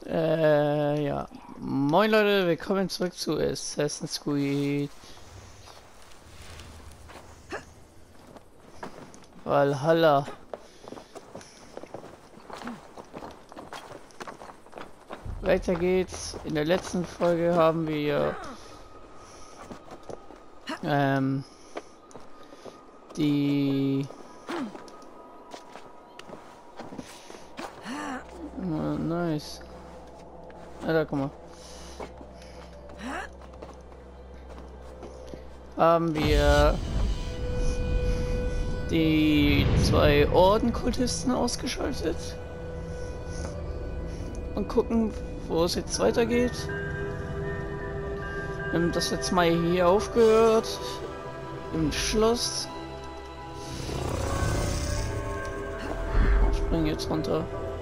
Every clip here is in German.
Ja. Moin Leute, willkommen zurück zu Assassin's Creed Valhalla. Weiter geht's. In der letzten Folge haben wir die nice. Da guck mal. Haben wir die zwei Ordenkultisten ausgeschaltet und gucken, wo es jetzt weitergeht. Wir haben das jetzt mal hier aufgehört im Schloss. Ich springe jetzt runter.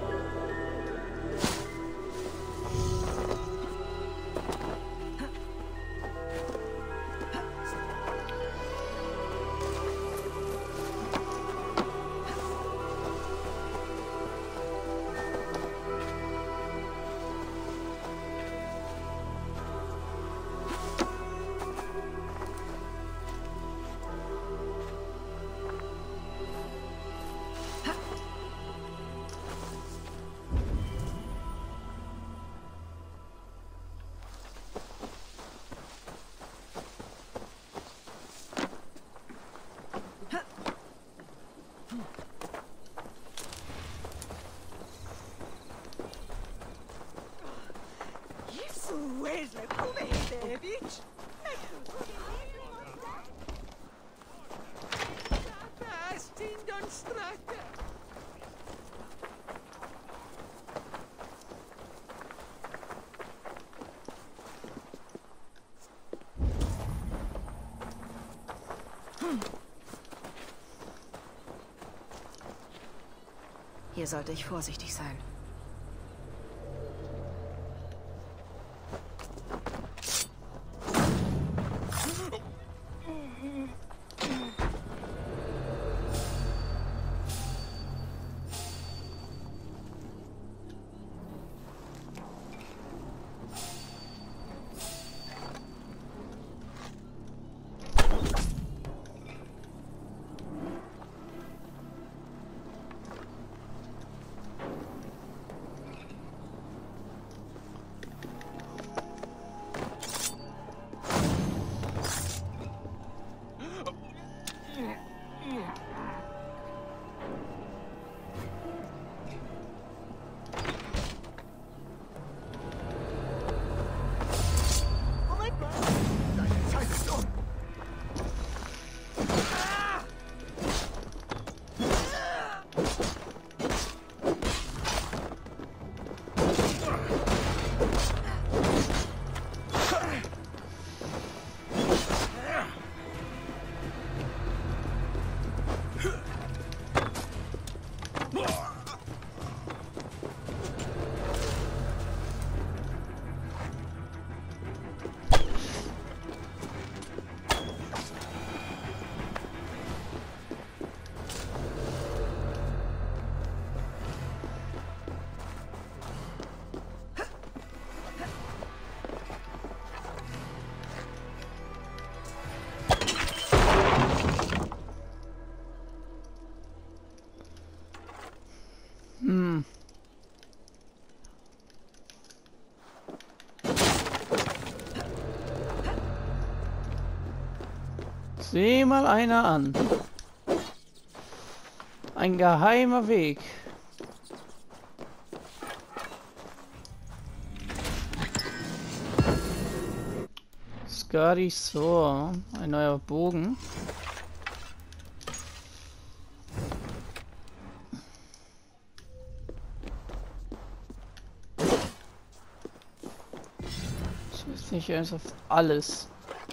Hier sollte ich vorsichtig sein. Sieh mal einer an. Ein geheimer Weg. Skadi Sword, ein neuer Bogen. Ich weiß nicht ernsthaft alles.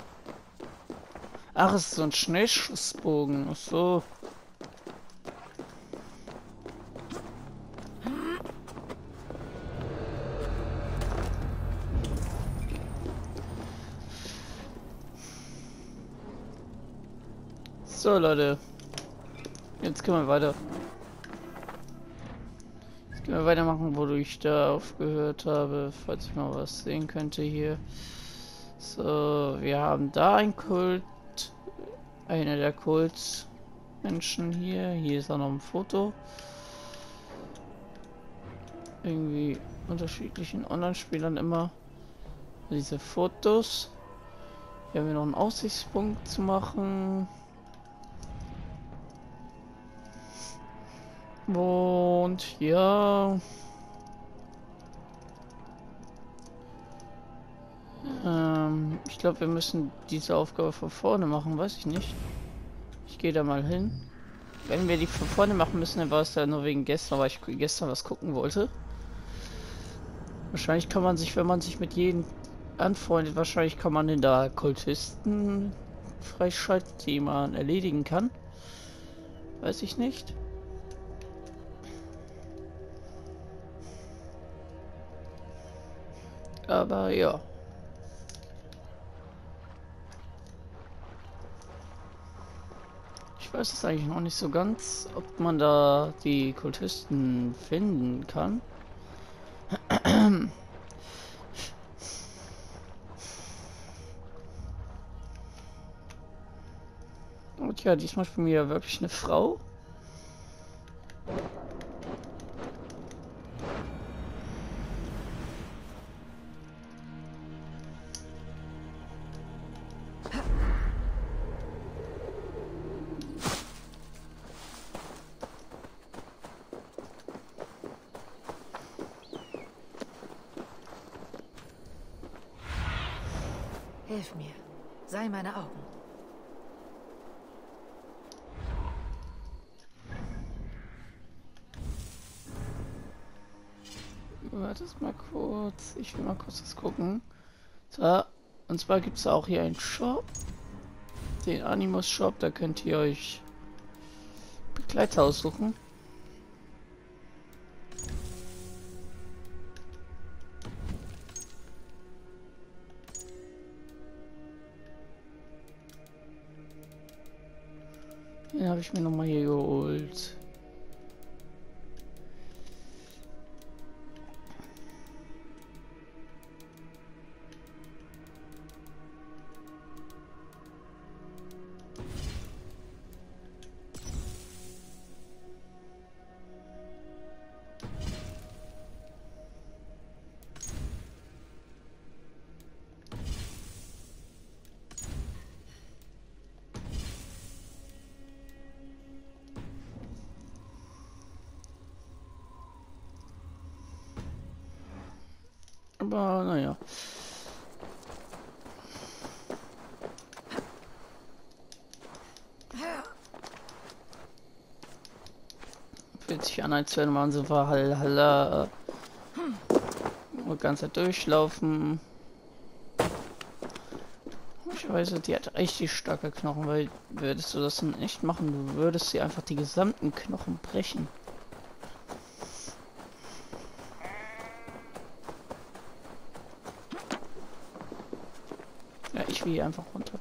Ach, es ist so ein Schnellschussbogen. Ach so. So, Leute. Jetzt können wir weiter. Können wir weitermachen, wo ich da aufgehört habe, falls ich mal was sehen könnte hier. So, wir haben da ein Kult. Einer der Kultmenschen hier. Hier ist auch noch ein Foto. Irgendwie unterschiedlichen Online-Spielern immer diese Fotos. Hier haben wir noch einen Aussichtspunkt zu machen. Und ja. Ich glaube, wir müssen diese Aufgabe von vorne machen, weiß ich nicht. Ich gehe da mal hin. Wenn wir die von vorne machen müssen, dann war es da nur wegen gestern, weil ich gestern was gucken wollte. Wahrscheinlich kann man sich, wenn man sich mit jedem anfreundet, wahrscheinlich kann man in da Kultisten freischalten, die man erledigen kann. Weiß ich nicht. Aber ja. Ich weiß es eigentlich noch nicht so ganz, ob man da die Kultisten finden kann. Und ja, diesmal ist bei mir wirklich eine Frau. Hilf mir. Sei meine Augen. Warte mal kurz. Ich will mal kurz das gucken. So, und zwar gibt es auch hier einen Shop. Den Animus Shop. Da könnt ihr euch Begleiter aussuchen. Den habe ich mir nochmal hier geholt. Aber naja. Fühlt sich an, als wenn man so Valhalla die ganze Zeit durchlaufen. Ich weiß, die hat richtig starke Knochen, weil würdest du das nicht machen, du würdest sie einfach die gesamten Knochen brechen. Ja, ich will einfach runter.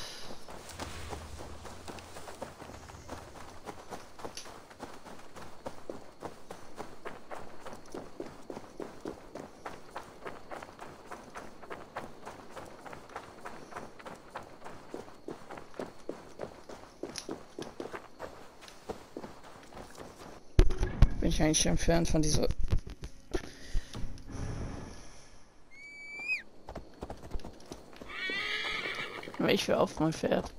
Bin ich eigentlich entfernt von dieser... Aber ich will auf mein Pferd.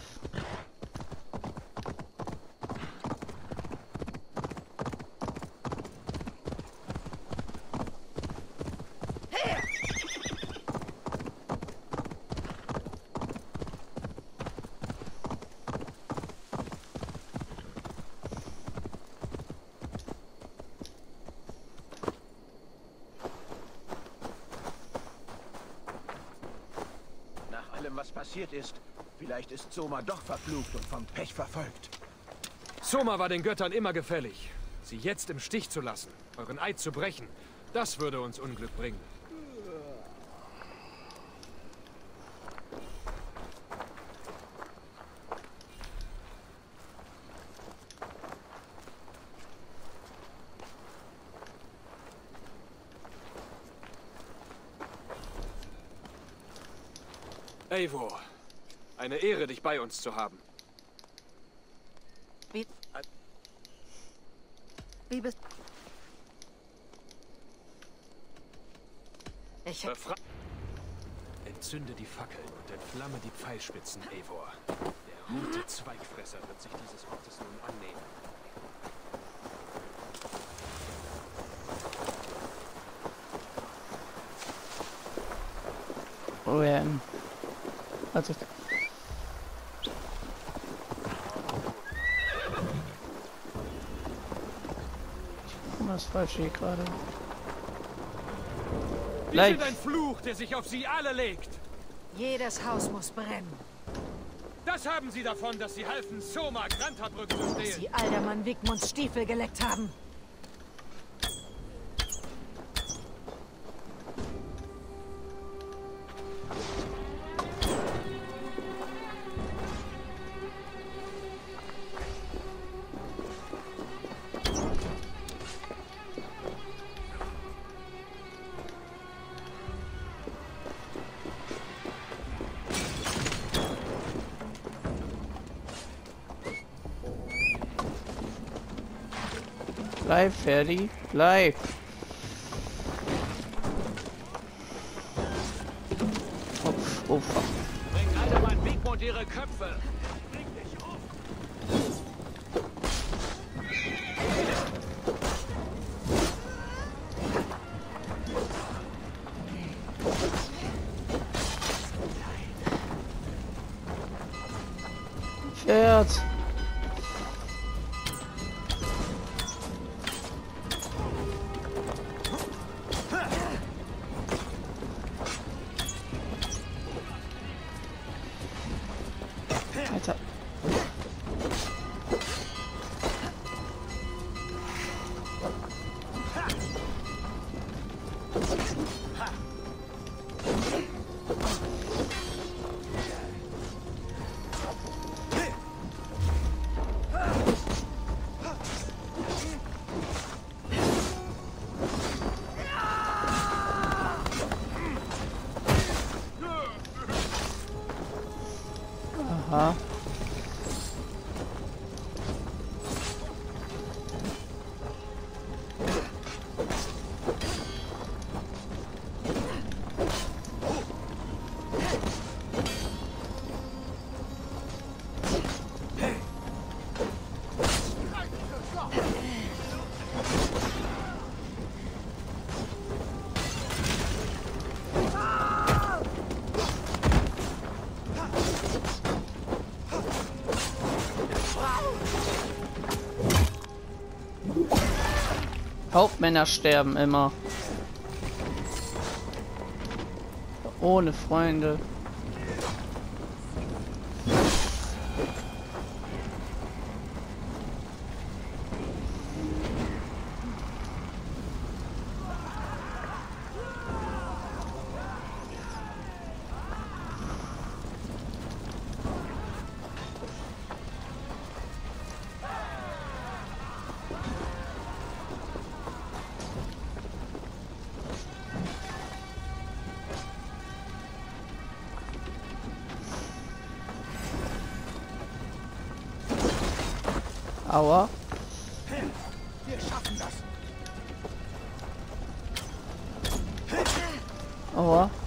Was passiert ist. Vielleicht ist Soma doch verflucht und vom Pech verfolgt. Soma war den Göttern immer gefällig. Sie jetzt im Stich zu lassen, euren Eid zu brechen, das würde uns Unglück bringen. Eivor, eine Ehre, dich bei uns zu haben. Wie bist... Ich hab... Entzünde die Fackeln und entflamme die Pfeilspitzen, Eivor. Der rote Zweigfresser wird sich dieses Ortes nun annehmen. Oh ja. Also. Was falsch hier gerade? Wir sind ein Fluch, der sich auf sie alle legt. Jedes Haus muss brennen. Das haben sie davon, dass sie halfen, Soma Grantabrücken zu stehlen. Sie Aldermann Wigmunds Stiefel geleckt haben. Bleib, Ferdi, bleib. Oh, fuck. Bringt Aldermann Wigmund ihre Köpfe. Bring dich um. Pferd. Alter. Aha. Hauptmänner sterben immer. Ohne Freunde. Aua. Wir schaffen das. Aua.